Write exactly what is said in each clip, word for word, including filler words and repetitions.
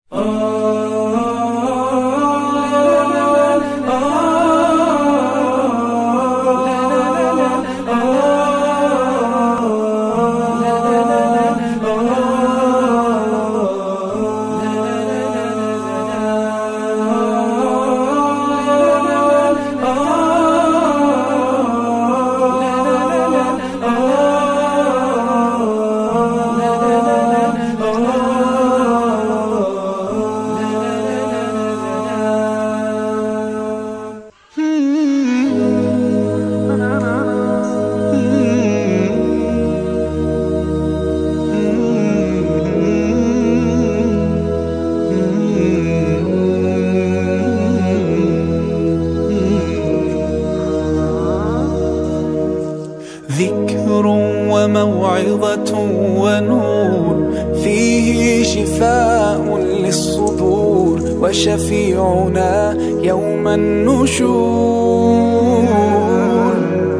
ذكر وموعظة ونور فيه شفاء للصدور وشفيعنا يوم النشور.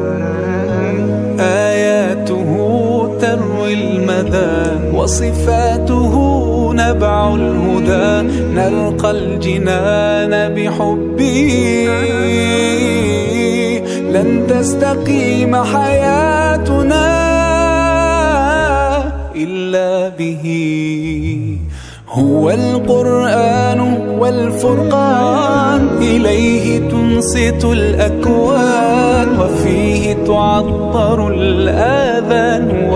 آياته تروي المدى وصفاته نبع الهدى، نلقى الجنان بحبه لن تستقيم حياتنا إلا به. هو القرآن والفرقان إليه تنصت الأكوان، وفيه تعطر الآذان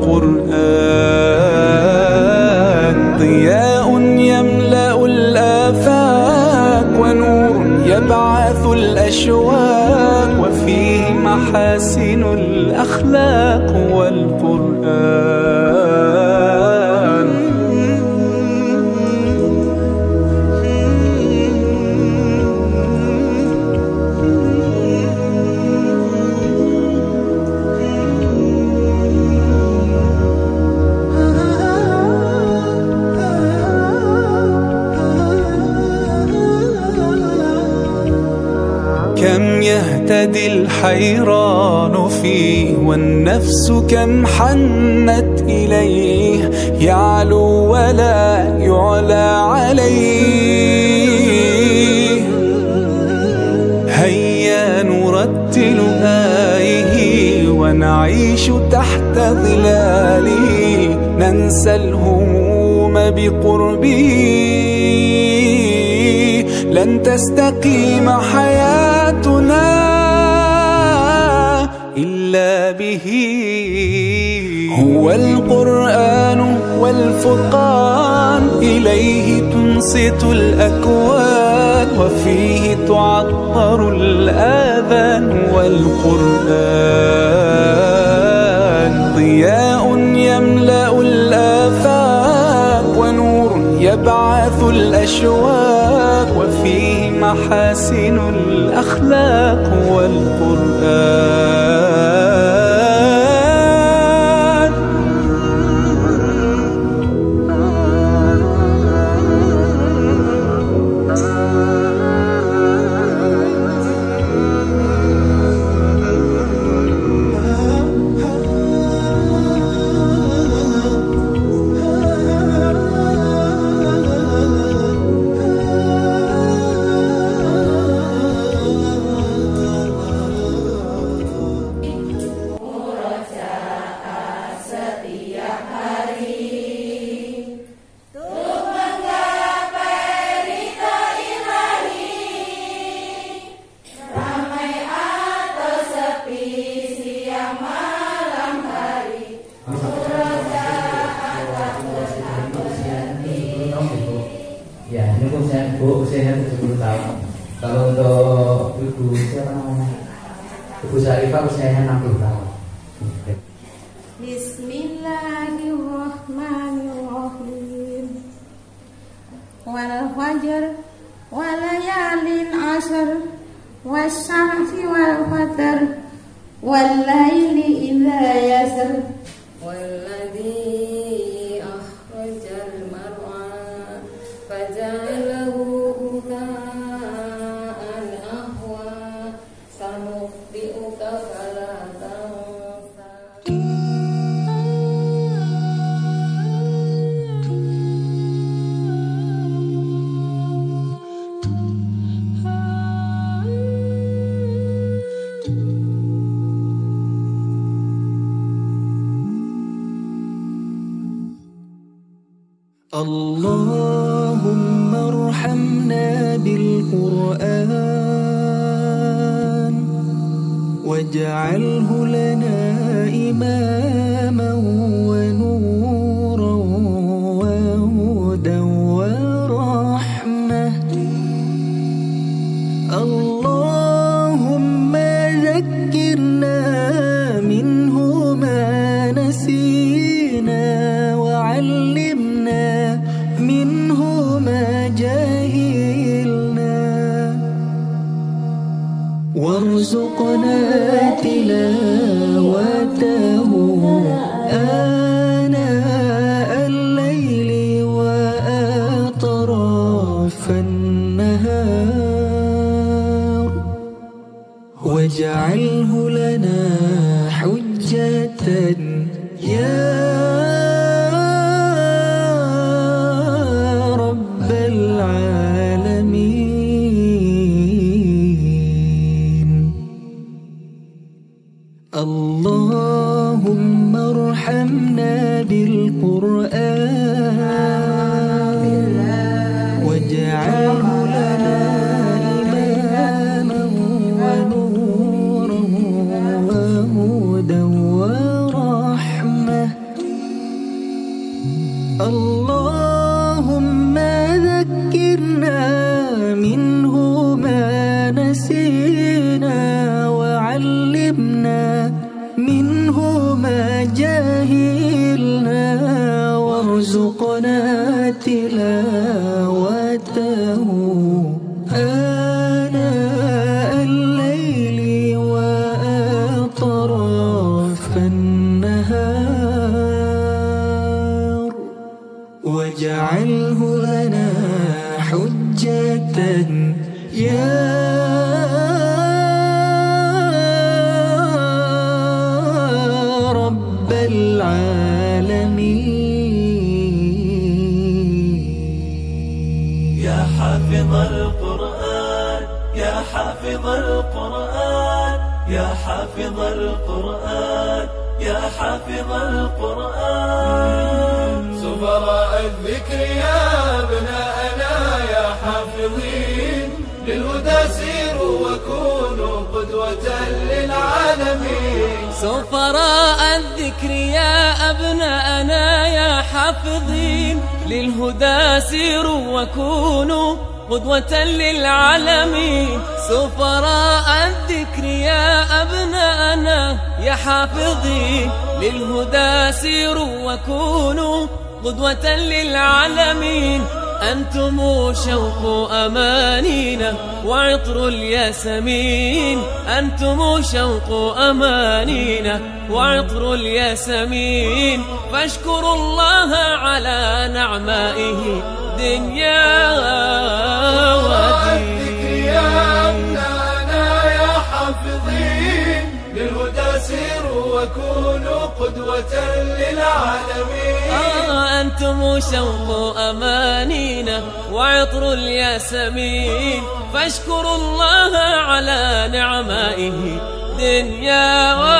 والقرآن ضياء يملأ الآفاق ونور يبعث الأشواق، وفيه محاسن الأخلاق والقرآن. كم يهتدي الحيران فيه، والنفس كم حنت إليه، يعلو ولا يعلى عليه. هيا نرتل آيه ونعيش تحت ظلاله، ننسى الهموم بقربه لن تستقيم حياتنا إلا به. هو القرآن والفرقان إليه تنصت الأكوان، وفيه تعطر الآذان والقرآن ضياء يملأ الآفاق ونور يبعث الأشواق، وفيه محاسن الأخلاق والقرآن. Ya, ini pun saya bu usianya tujuh puluh tahun. Kalau untuk ibu siapa namanya? Ibu Syarifah usianya enam puluh tahun. Bismillahirrahmanirrahim. Wal fajr wal layalin ashr wasyamsi wal qamar wal laili idza yasr walladzi akhrajal mar'a faja'alahu ghufa'an ahwa sanuqri'uka fala tansa. اللهم ارحمنا بالقرآن واجعله لنا إماما ونورا وهدى ورحمة. اللهم ذكرنا منه ما نسينا وعلمنا منه ما جهلنا وارزقنا تلاوته آناء الليل وأطراف النهار واجعله لنا حجة يا رب العالمين. اللهم ارحمنا بالقرآن واجعله لنا إماما ونورا وهدى ورحمة. اللهم ذكرنا منه ما نسينا وعلمنا منه ما جهلنا وارزقنا تلاوته آناء الليل وأطراف النهار واجعله لنا حجة يا رب العالمين. يا حافظ القرآن يا حافظ القرآن يا حافظ القرآن يا حافظ القرآن. سفراء الذكر يا أبناءنا يا حافظين للهدى سيروا وكونوا قدوة للعالمين. سفراء الذكر يا أبناءنا يا حافظين للهدى سيروا وكونوا قدوة للعالمين. سفراء الذكر يا أبناءنا يا حافظين للهدى سيروا وكونوا قدوة للعالمين. أنتم شوق أمانينا وعطر الياسمين. أنتم شوق أمانينا وعطر الياسمين. فاشكروا الله على نعمائه دنيا ودين. يا أبناءنا يا حافظين للهدى سيروا وكونوا قدوة للعالمين. آه أنتم شوق أمانينا وعطر الياسمين. فاشكروا الله على نعمائه دنيا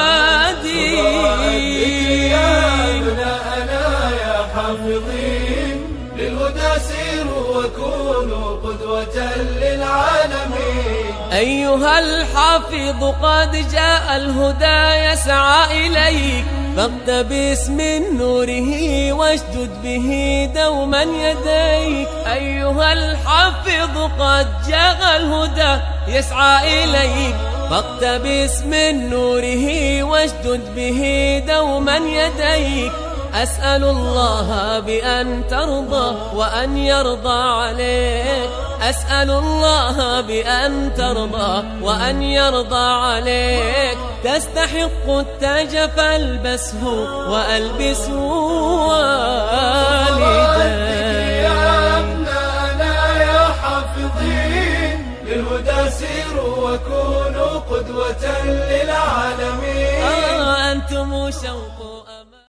ودين. يا أبناءنا يا حافظين للهدى سيروا وكونوا قدوة للعالمين. أيها الحافظ قد جاء الهدى يسعى إليك فاقتبس من نوره واشدد به دوما يديك. أيها الحافظ قد جاء الهدى يسعى إليك فاقتبس من نوره واشدد به دوما يديك. أسأل الله بأن ترضى وأن يرضى عليك. أسأل الله بأن ترضى وأن يرضى عليك. تستحق التاج فالبسه وألبسه والديك. يا أبناءنا يا حافظين للهدى سيروا وكونوا قدوة للعالمين. آه أنتم شوق